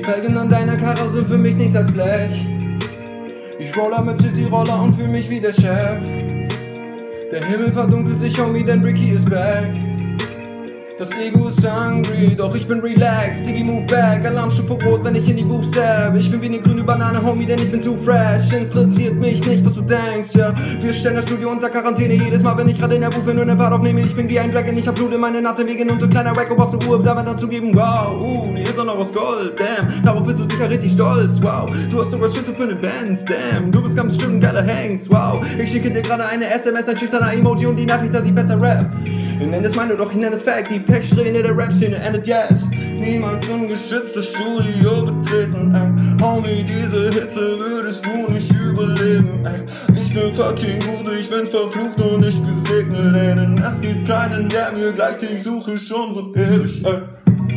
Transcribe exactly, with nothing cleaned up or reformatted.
Felgen an deiner Karre sind für mich nichts als Blech. Ich roller mit City-Roller und fühl mich wie der Chef. Der Himmel verdunkelt sich, Homie, denn Ricky ist back. Das Ego ist hungry, doch ich bin relaxed. Diggi, move back, Alarmstufe rot, wenn ich in die Booth step. Ich bin wie ne grüne Banane, Homie, denn ich bin zu fresh. Interessiert mich nicht, was du denkst, ja. Wir stellen das Studio unter Quarantäne jedes Mal, wenn ich gerade in der Booth bin und ne Part aufnehme. Ich bin wie ein Dragon, ich hab Blut in meinen Atemwegen und du kleiner Wacko brauchst ne Uhr, damit dann zugeben. Wow, uh, die ist auch noch aus Gold, damn. Darauf bist du sicher richtig stolz, wow. Du hast sogar Schütze für ne Bands, damn. Du bist ganz bestimmt ein geiler Hanks, wow. Ich schicke dir gerade eine S M S, ein schickt ein Emoji und die Nachricht, dass ich besser rap. Ich nenn es meine, doch ich nenn es Fact. Die Pechsträhne der Rap-Szene endet yes. Niemals ein geschütztes Studio betreten, ey. Homie, diese Hitze würdest du nicht überleben, ey. Ich bin fucking gut, ich bin verflucht und nicht gesegnet, ey. Denn es gibt keinen, der mir gleicht, ich suche schon so ewig, ey.